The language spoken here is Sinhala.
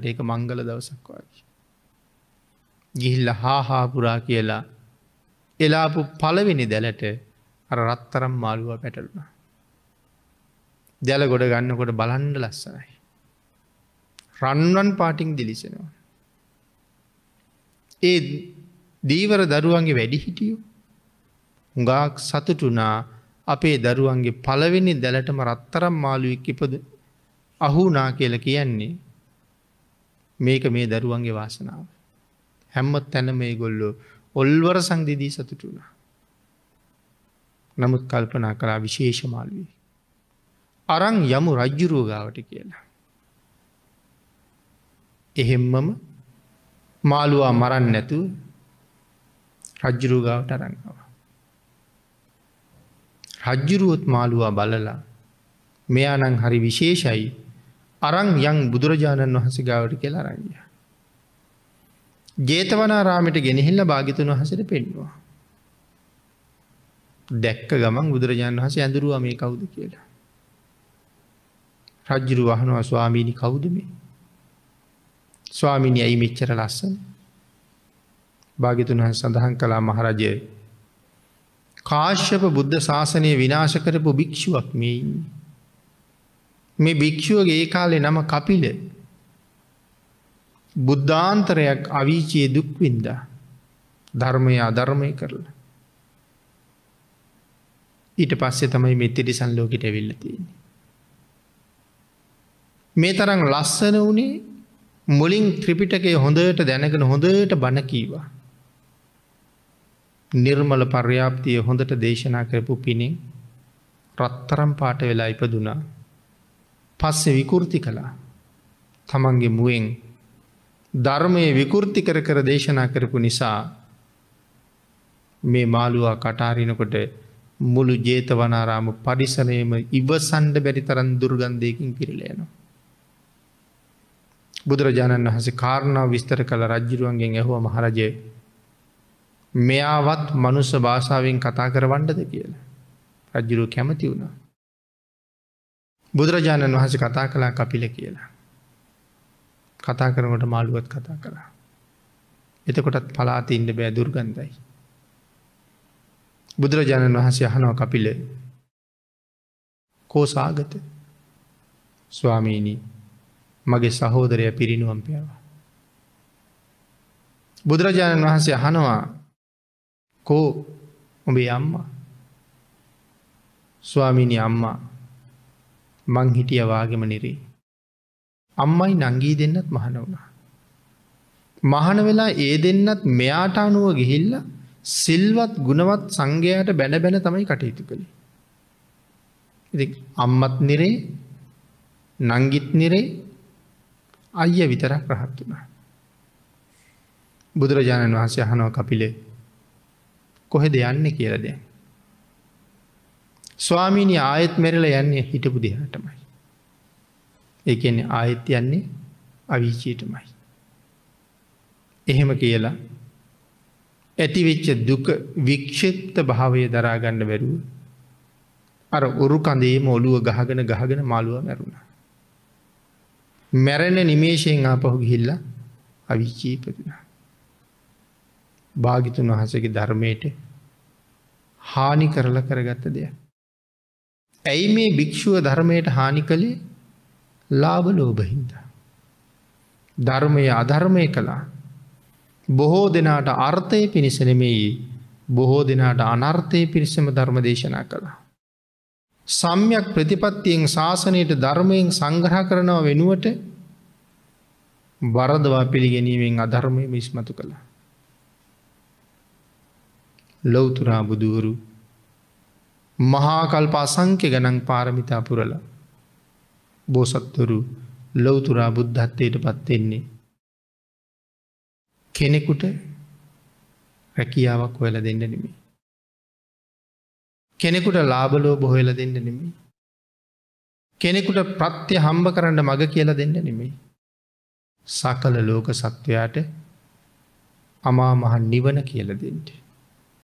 ඒක මංගල දවසක් වගේ. ගිහිල්ලා හා පුරා කියලා එලාපු පළවෙනි දැලට අර රත්තරම් මාළුවා පැටලුණා. දැල ගොඩ ගන්නකොට බලන්න ලස්සනයි. රන්වන් පාටින් දිලිසෙනවා. ඒ දීවර දරුවන්ගේ වැඩි හිටියෝ හුඟක් සතුටුනා අපේ දරුවන්ගේ පළවෙනි දැලටම රත්තරම් මාළුවෙක් ඉපද අහුනා කියලා කියන්නේ මේක මේ දරුවන්ගේ වාසනාව. හැම තැනම මේගොල්ලෝ ඔල්වර සංදිදී සතුටු වුණා. නමුත් කල්පනා කළා විශේෂ මාළුවෙක් අරන් යමු රජ්ජුරුව ගාවට කියලා. එහෙම්මම මාළුවා මරන්න නැතුව රජ්ජුරුව ගාවට අරන් ආවා. රජ්ජුරුවොත් මාළුවා බලලා මෙයා නම් හරි විශේෂයි අරන් යන් බුදුරජාණන් වහන්සේ ගාවට කියලා අරන් ගියා. ජේතවනාරාමයට ගෙනහිල්ලා භාග්‍යවතුන් වහන්සේට පෙන්වුවා. දැක්ක ගමන් බුදුරජාණන් වහන්සේ ඇඳුරුවා මේ කවුද කියලා. රජ්ජුරුව අහනවා ස්වාමීනි කවුද මේ? ස්වාමීනි ඇයි මෙච්චර ලස්සන? භාග්‍යවතුන් වහන්සේ සඳහන් කළා මහරජය කාශ්‍යප බුද්ධ ශාසනය විනාශ කරපු භික්ෂුවක් මේ ඉන්නේ. මේ භික්ෂුවගේ ඒ කාලේ නම කපිල. බුද්ධාන්තරයක් අවීචයේ දුක් විඳා ධර්මය අධර්මය කරලා. ඊට පස්සේ තමයි මේ තිරිසන් ලෝකෙට ඇවිල්ලා තියෙන්නේ. මේ තරම් ලස්සන වුණේ මුලින් ත්‍රිපිටකය හොඳට දැනගෙන හොඳට බණ කීවා. නිර්මල පර්යාප්තිය හොඳට දේශනා කරපු පිණින් රත්තරම් පාට වෙලා ඉපදුනා. පස්සේ විකෘති කළා. තමන්ගේ මුවෙන් ධර්මය විකෘති කර කර දේශනා කරපු නිසා මේ මාළුවා කටාරිනකොට මුළු ජේතවනාරාම පරිසරයේම ඉවසන්ඩ බැරි තරම් දුර්ගන්ධයකින් පිරීලා යනවා. බුදුරජාණන් වහන්සේ කාරණාව විස්තර කළ රජ්ජුරුවන්ගෙන් ඇහුවා මහරජය මෙයාවත් මනුස්ස භාෂාවෙන් කතා කරවන්නද කියලා. රජ්ජුරුව කැමති වුණා. බුදුරජාණන් වහන්සේ කතා කළා කපිල කියලා. කතා කරනකොට මාළුවත් කතා කළා. එතකොටත් පලාතේ ඉන්න බෑ දුර්ගන්ධයි. බුදුරජාණන් වහන්සේ අහනවා කපිල කෝ සාගත? ස්වාමීනි මගේ සහෝදරය පිරිනුවම් පෑවා. බුදුරජාණන් වහන්සේ අහනවා කෝ උඹේ අම්මා? ස්වාමීනි අම්මා මං හිටියා වාගෙම නිරේ. අම්මයි නංගී දෙන්නත් මහණ වුණා. මහණ වෙලා ඒ දෙන්නත් මෙයාට අනුව ගිහිල්ලා සිල්වත් ගුණවත් සංඝයාට බැන බැන තමයි කටයුතු කළේ. ඉතින් අම්මත් නිරේ නංගිත් නිරේ අයියා විතරක් රහත් වුණා. බුදුරජාණන් වහන්සේ අහනවා කපිල කොහෙද යන්නේ කියලා දැන්. ස්වාමීනි ආයෙත් මෙරලා යන්නේ හිටපු දිහාටමයි. ඒ කියන්නේ ආයෙත් යන්නේ අවීචියටමයි. එහෙම කියලා ඇතිවෙච්ච දුක වික්ෂිප්ත භාවය දරා ගන්න බැරුව අර උරු කඳේම ඔළුව ගහගෙන මාළුවා මැරුණා. මැරෙන නිමේෂයෙන් ආපහු ගිහිල්ලා අවීචී ඉපදුණා. භාග්‍යවතුන් වහන්සේගේ ධර්මයට හානි කරලා කරගත්ත දෙයක්. ඇයි මේ භික්ෂුව ධර්මයට හානි කළේ? ලාභ ලෝභ හින්දා. ධර්මය අධර්මය කළා. බොහෝ දෙනාට අර්ථය පිණිස නෙමෙයි බොහෝ දෙනාට අනර්ථය පිණිසම ධර්ම දේශනා කළා. සම්‍යක් ප්‍රතිපත්තියෙන් ශාසනයට ධර්මයෙන් සංග්‍රහ කරනව වෙනුවට වරදවා පිළිගැනීමෙන් අධර්මය මිස්මතු කළා. ලෞතුරා බුදුවරු මහා කල්ප අසංඛ්‍ය ගණන් පාරමිතා පුරලා බෝසත්වරු ලෞතුරා බුද්ධත්වයට පත් වෙන්නේ කෙනෙකුට රැකියාවක් හොයලා දෙන්න නෙමෙයි. කෙනෙකුට ලාභ ලෝභ හොයලා දෙන්න නෙමෙයි. කෙනෙකුට ප්‍රත්‍ය හම්බ කරන්න මඟ කියලා දෙන්න නෙමෙයි. සකල ලෝක සත්වයාට අමා මහ නිවන කියලා දෙන්න.